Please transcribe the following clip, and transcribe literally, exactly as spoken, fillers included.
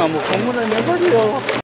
今もうこんぐらい粘りよ。